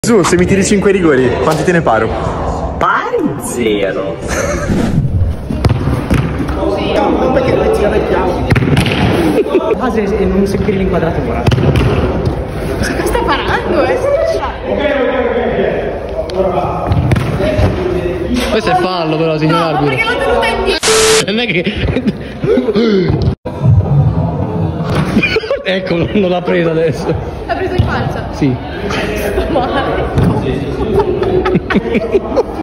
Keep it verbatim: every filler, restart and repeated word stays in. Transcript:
Su, se mi tiri cinque rigori, quanti te ne paro? Pari zero. No, non perché non ci arrecchiamo. Ah, se, se non seguire l'inquadratura. Cosa stai parando, eh? Ok, ok, ok. Questo è fallo però, signor No, ma arbitro. perché l'ho tenuta indietro? Non è che... Ecco, non l'ha presa adesso. L'ha preso in faccia? Sì. Sto male.